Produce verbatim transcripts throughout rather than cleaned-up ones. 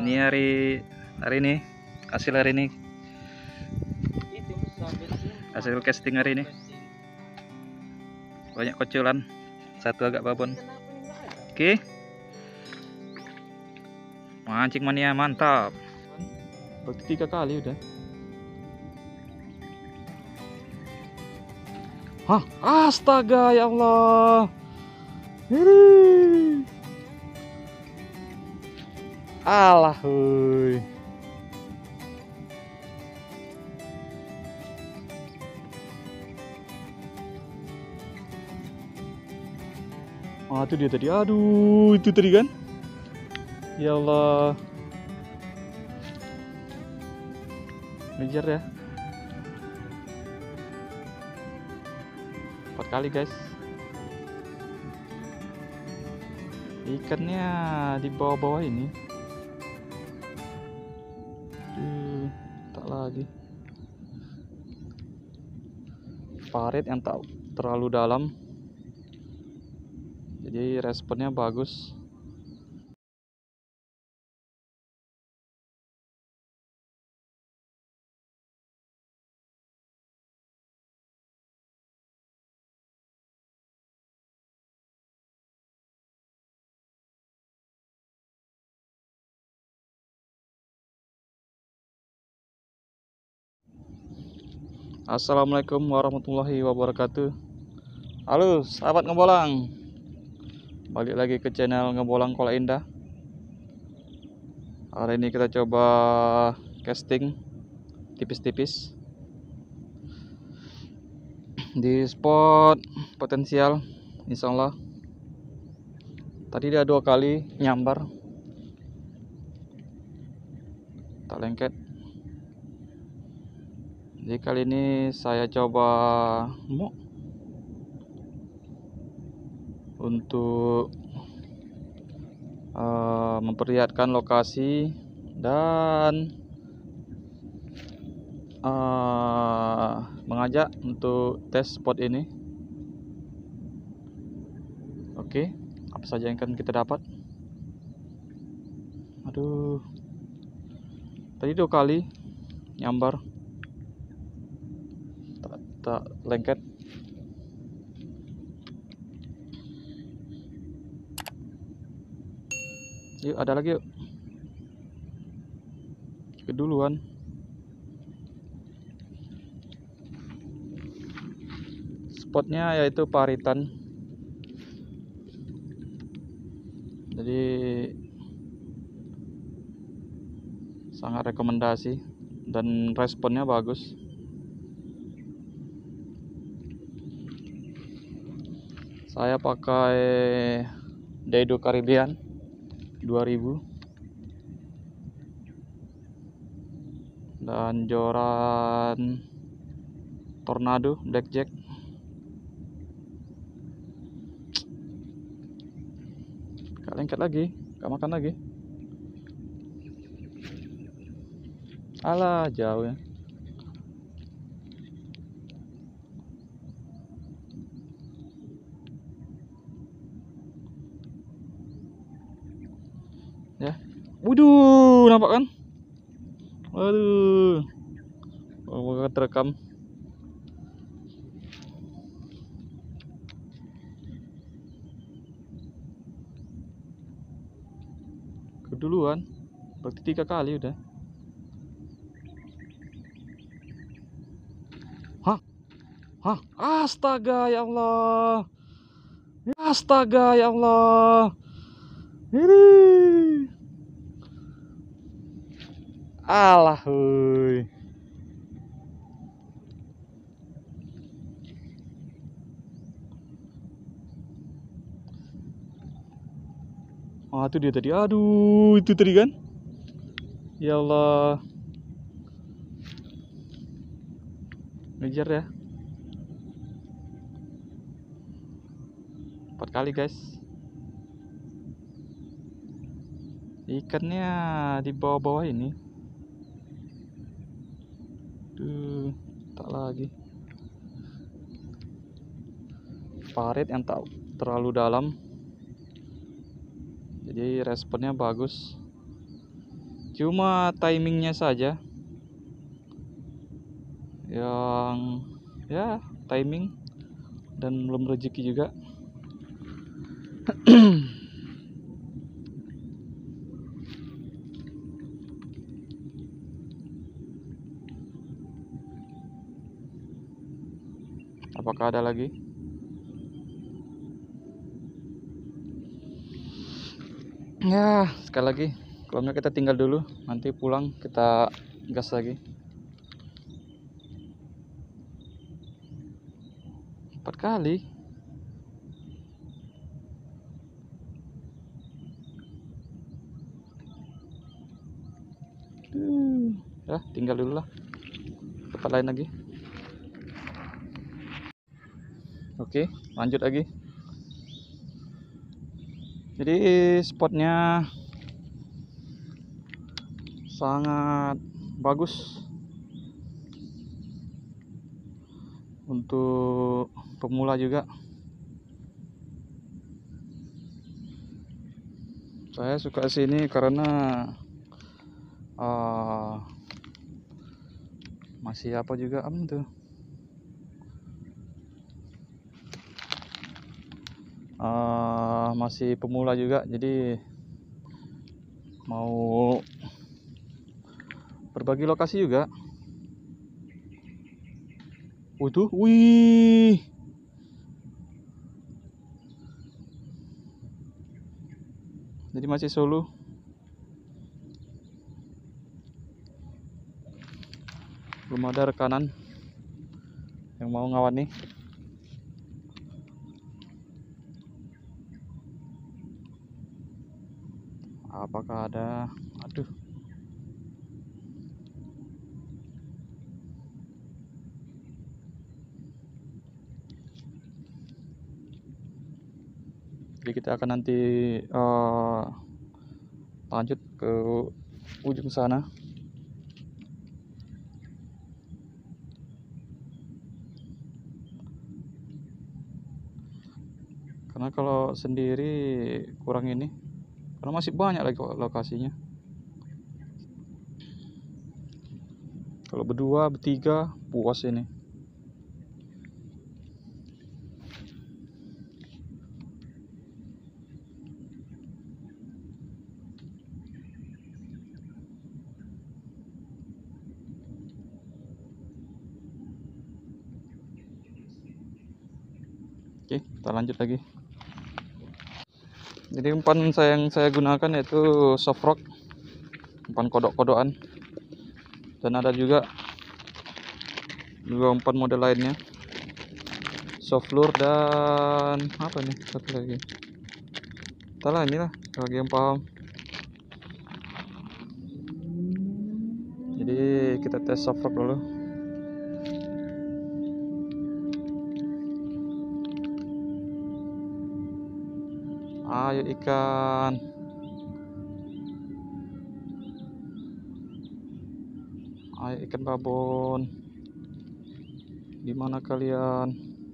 Ini hari hari ini hasil hari ini hasil casting hari ini banyak kocolan, satu agak babon. Oke, mancing mania mantap. Berarti tiga kali udah. Hah, astaga ya Allah. Hii. Alah, hui. Ah, itu dia tadi. Aduh, itu tadi kan? Ya Allah. Ngejar ya. Empat kali, guys. Ikannya di bawah-bawah ini. Duh, tak lagi. Parit yang tak terlalu dalam. Jadi responnya bagus. Assalamualaikum warahmatullahi wabarakatuh. Halo sahabat ngebolang, balik lagi ke channel Ngebolang Kola Indah. Hari ini kita coba casting tipis-tipis di spot potensial, insyaallah. Tadi dia dua kali nyambar, tak lengket. Jadi kali ini saya coba mau untuk uh, memperlihatkan lokasi dan uh, mengajak untuk tes spot ini. Oke, apa saja yang akan kita dapat? Aduh, tadi dua kali nyambar, tak, tak lengket. Yuk, ada lagi yuk. Keduluan. Spotnya yaitu paritan. Jadi sangat rekomendasi dan responnya bagus. Saya pakai Daido Caribbean dua ribu dan joran Tornado Blackjack. Gak lengket lagi, gak makan lagi. Alah, jauh ya. Ya, wuduh, nampak kan? Waduh, oh, terekam. Keduluan, berarti tiga kali udah. Hah, hah, astaga ya Allah, astaga ya Allah, ini, alah, hui. Ah, itu dia tadi. Aduh, itu tadi kan? Ya Allah. Ngejar ya. Empat kali, guys. Ikannya di bawah-bawah ini. Duh, tak lagi. Parit yang tak terlalu dalam. Jadi responnya bagus. Cuma timingnya saja yang ya timing dan belum rezeki juga. Apakah ada lagi? Ya, sekali lagi. Kalau nggak kita tinggal dulu, nanti pulang kita gas lagi. Empat kali. Uh, ya, tinggal dulu lah. Tempat lain lagi. Oke, lanjut lagi. Jadi spotnya sangat bagus untuk pemula juga. Saya suka sini karena uh, masih apa juga am tuh uh, masih pemula juga, jadi mau berbagi lokasi juga. Waduh, wih, jadi masih solo. Belum ada rekanan yang mau ngawani. Apakah ada? Aduh. Jadi kita akan nanti uh, lanjut ke ujung sana. Karena kalau sendiri kurang ini, karena masih banyak lagi kok lokasinya. Kalau berdua, bertiga, puas ini. Oke, kita lanjut lagi. Jadi umpan saya yang saya gunakan yaitu soft rock, umpan kodok-kodokan, dan ada juga dua umpan model lainnya, soft lure dan apa nih satu lagi. Entahlah, inilah bagi yang paham. Jadi kita tes soft rock dulu. Ayo ikan. Ayo ikan babon. Gimana kalian?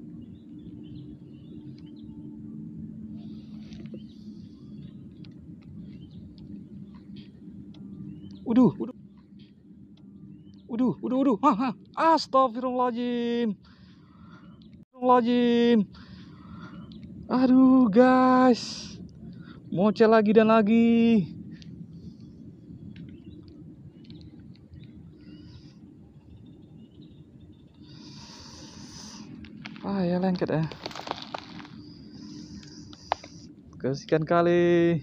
Uduh, uduh. Uduh, uduh, uduh. Hah, hah. Astagfirullahaladzim. Astagfirullahaladzim. Aduh, guys. Mocel lagi dan lagi. Ah ya, lengket ya. Kesekian kali.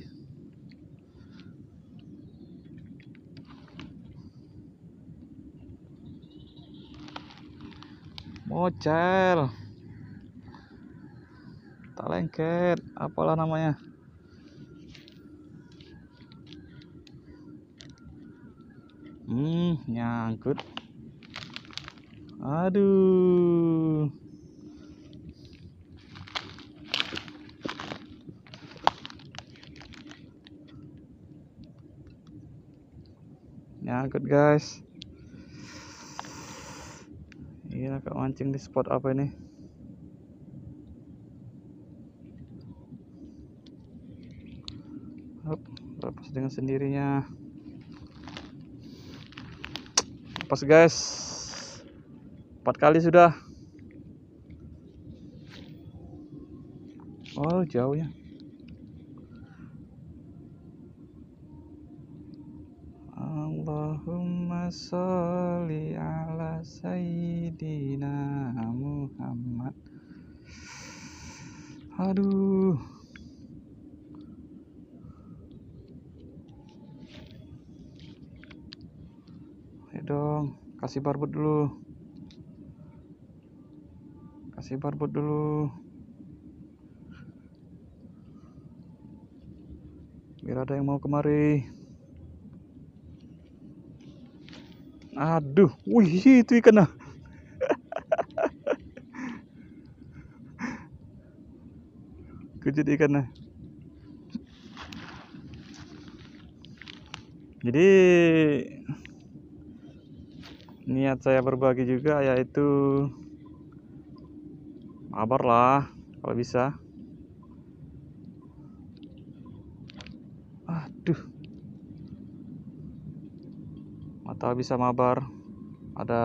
Mocel. Tak lengket, apalah namanya. Hmm, nyangkut. Aduh. Nyangkut, guys. Iya, kak mancing di spot apa ini? Hop, lepas dengan sendirinya. Pas guys, empat kali sudah. Oh jauhnya. Allahumma sholli ala sayyidina Muhammad. Aduh. Ayo dong, kasih barbut dulu. Kasih barbut dulu. Biar ada yang mau kemari. Aduh, wih itu ikan. Kejut ikannya. Jadi niat saya berbagi juga yaitu mabar lah kalau bisa. Aduh, atau bisa mabar. Ada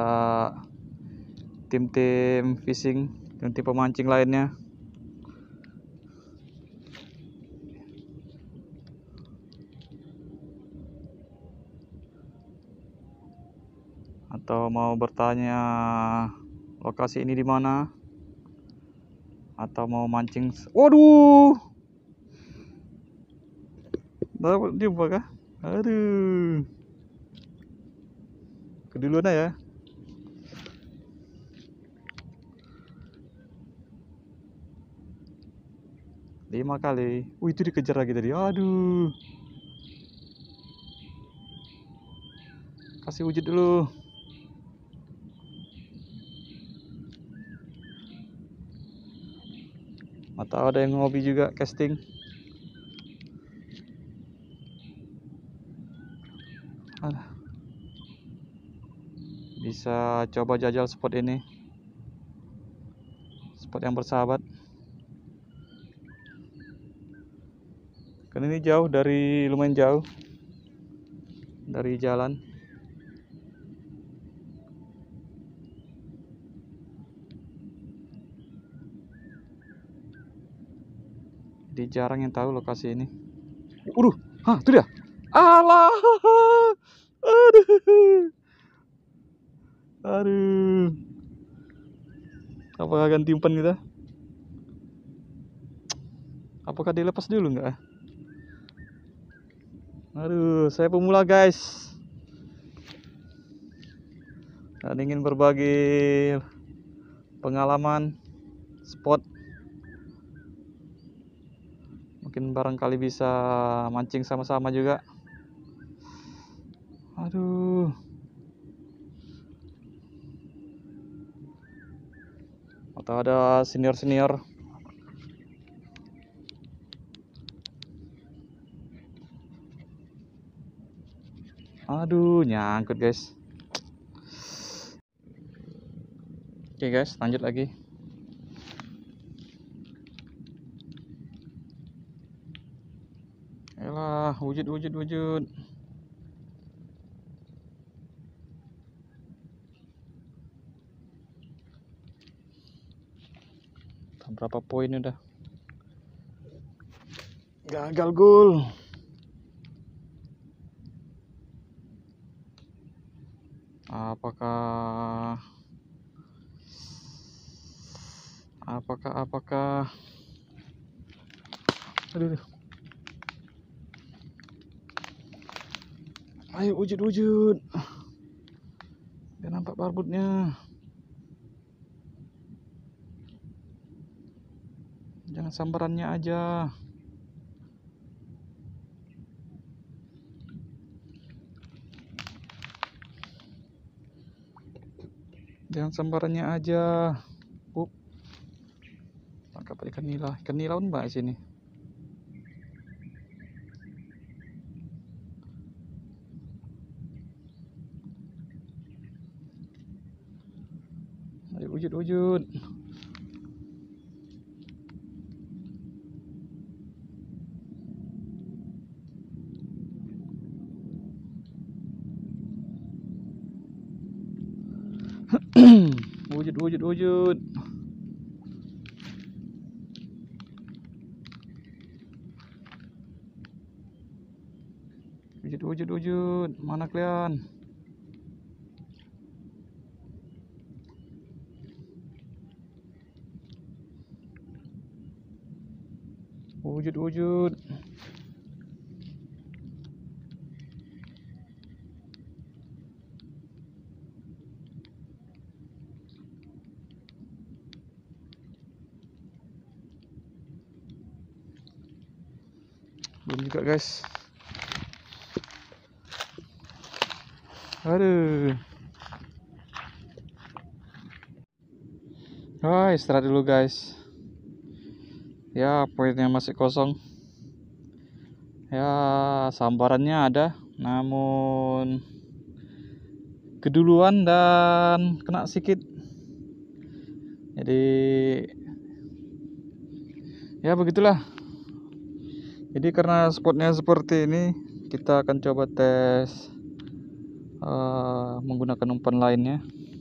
tim-tim fishing, tim-tim pemancing lainnya. Atau mau bertanya lokasi ini di mana? Atau mau mancing? Waduh, dapat jumpa kah? Aduh, keduluan ya. Lima kali. Wih itu dikejar lagi tadi. Aduh, kasih wujud dulu. Atau ada yang hobi juga casting. Bisa coba jajal spot ini, spot yang bersahabat. Karena ini jauh dari, lumayan jauh dari jalan. Jadi jarang yang tahu lokasi ini. Udah, hah, itu dia. Alah, aduh, aduh. Apakah ganti umpan kita? Apakah dilepas dulu nggak? Aduh, saya pemula guys. Dan ingin berbagi pengalaman spot. Mungkin barangkali bisa mancing sama-sama juga. Aduh. Atau ada senior-senior. Aduh, nyangkut guys. Oke guys, lanjut lagi. Yalah, wujud wujud wujud. Berapa poin udah? Gagal gol. Apakah apakah apakah aduh, aduh. Ayo wujud wujud. Biar nampak barbutnya. Jangan sambarannya aja. Jangan sambarannya aja. Up. Tangkap ikan nila. Ikan nila pun banyak sini. Ayo wujud wujud. Wujud, wujud, wujud. Wujud, wujud, wujud. Mana kalian? Wujud, wujud. Belum juga guys. Aduh. Ah, istirahat dulu guys. Ya, poinnya masih kosong. Ya, sambarannya ada, namun keduluan dan kena sikit. Jadi ya begitulah. Jadi karena spotnya seperti ini, kita akan coba tes uh, menggunakan umpan lainnya.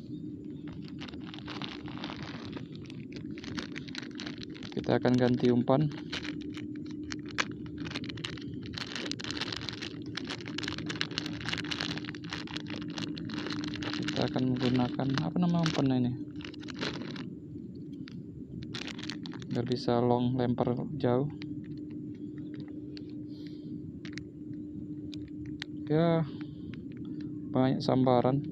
Kita akan ganti umpan. Kita akan menggunakan apa nama umpan ini, biar bisa long, lempar jauh. Ya, banyak sambaran.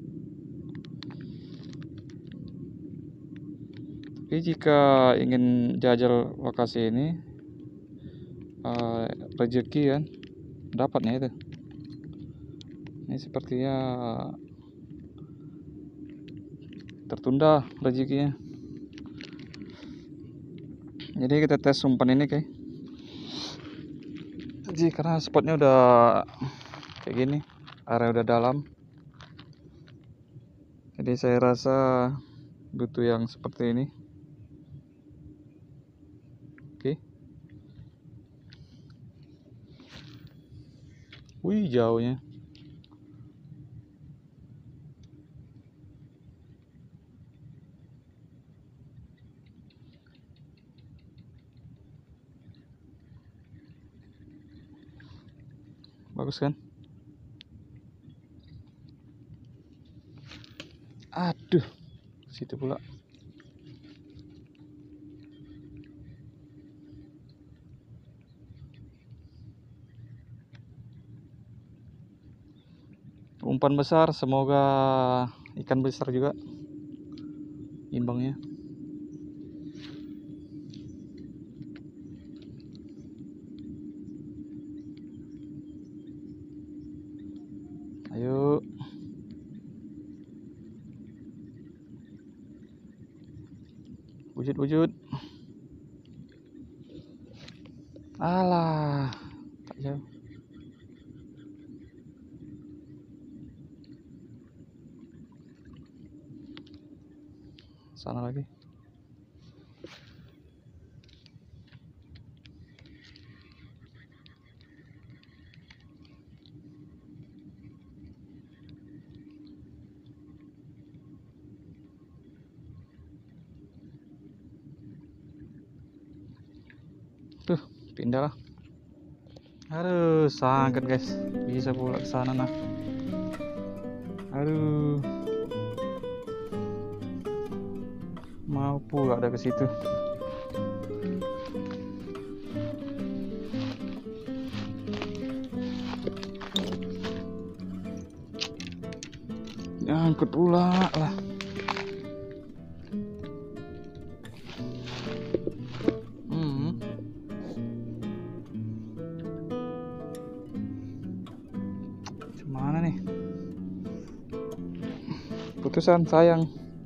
Tapi jika ingin jajal lokasi ini, uh, rezeki kan dapatnya itu. Ini sepertinya tertunda rezekinya. Jadi kita tes umpan ini kayak. Jadi karena spotnya udah kayak gini, area udah dalam, jadi saya rasa butuh yang seperti ini. Oke. Wih, jauhnya. Bagus kan? Aduh, situ pula. Umpan besar, semoga ikan besar juga imbangnya. Ayo. Wujud-wujud. Alah, tak jauh. Sana lagi. Tuh, pindah lah. Aduh, sangkat guys. Bisa pula ke sana nah. Aduh. Mau pula ada ke situ. Nyangkut pula lah. Hmm. Gimana nih? Putusan sayang.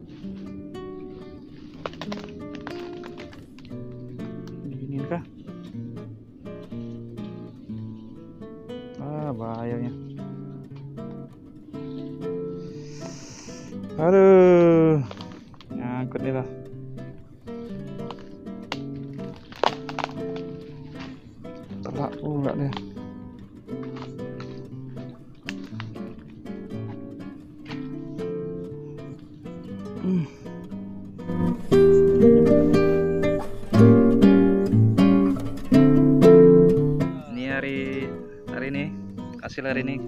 Gini kah? Ah, bahayanya. Aduh, nyangkut nih lah. Telak pula nih. Ini hari hari ini hasil hari ini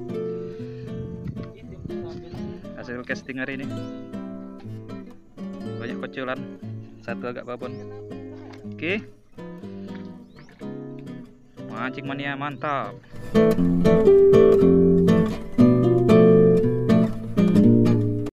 hasil casting hari ini banyak kocolan, satu agak babon. Oke, mancing mania mantap.